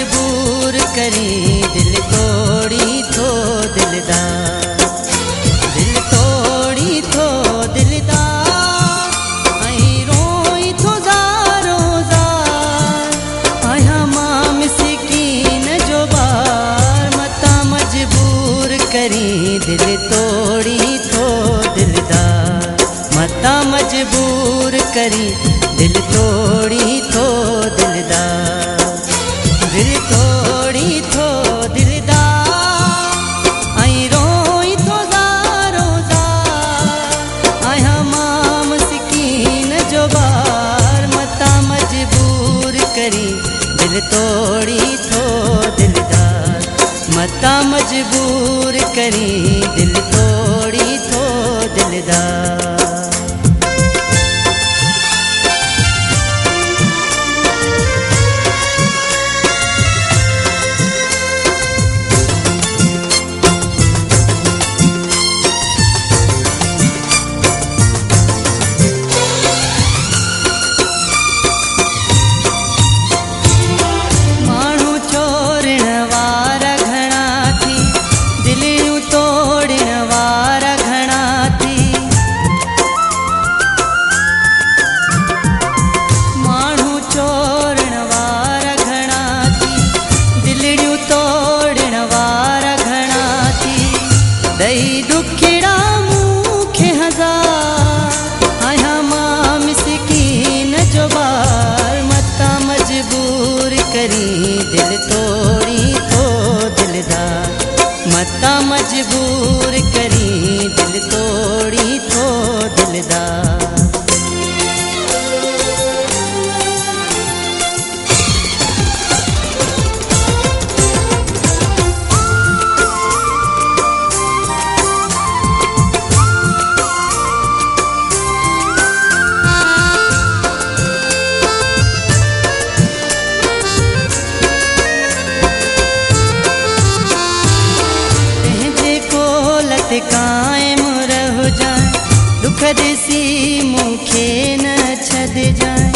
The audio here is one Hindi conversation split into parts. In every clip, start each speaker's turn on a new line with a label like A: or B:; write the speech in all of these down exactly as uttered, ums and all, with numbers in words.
A: मजबूर करी दिल तोड़ी थो दिलदार, दिल तोड़ी थो दिलदार। ऐं रोई थो ज़ारो ज़ार, आहियां मां मिसकीन जो ॿार। मतां मजबूर करी दिल तोड़ी थो दिलदार, मतां मजबूर करी दिल तोड़ी थो दिलदार, दिल तोड़ी थो दिलदार। ऐं रोई थो ज़ारो ज़ार, आहियां मां मिसकीन जो ॿार। मतां मजबूर करी दिल तोड़ी थो दिलदार, मतां मजबूर करी दिल तोड़ी थो दिलदार। दई दुखड़ा मूंखे हज़ार, आहियां मां मिसकीन जो ॿार। मतां मजबूर करी दिल तोड़ी थो दिलदार, मतां मजबूर करी दिल तोड़ी थो दिलदार। कायम रह जाए, दुख ॾिसी मूंखे न छॾिजाए।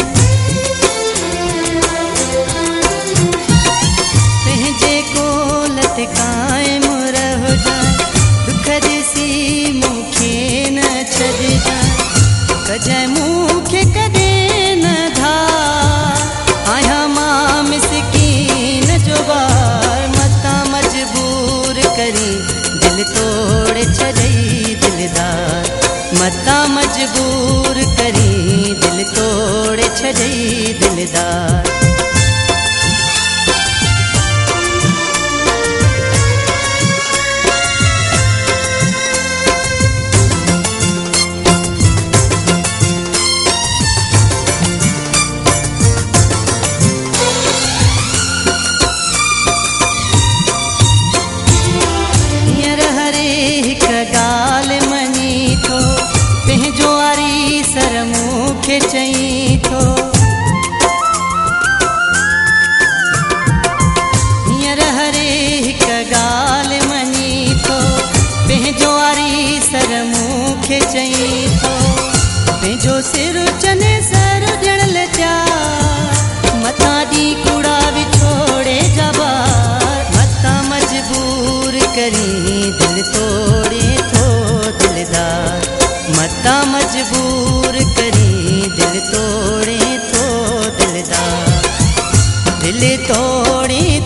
A: पंहिंजे कोलत कायम रह जाए, दुख ॾिसी मूंखे न छॾिजाए। कजाए मूंखे कॾहिं न धार, आहियां मां मिसकीन जो ॿार। मतां मजबूर करी दिल तोड़े छॾई दिलदार, मतां मजबूर करी दिल तोड़े छॾई दिलदार। ॻाल्हि मञी थो पंहिंजो वारी सर मूंखे चई थो, हींअर हरे हिकु ॻाल्हि मञी थो पंहिंजो वारी सर मूंखे चई थो। पंहिंजो सिर चने सर ॾियण लचा, मथां ॾी कूड़ा विछोड़े जा ॿार। मतां मजबूर करी दिल तोड़े थो दिलदार, मतां मजबूर करी दिल तोड़े थो दिलदार, दिल तोड़े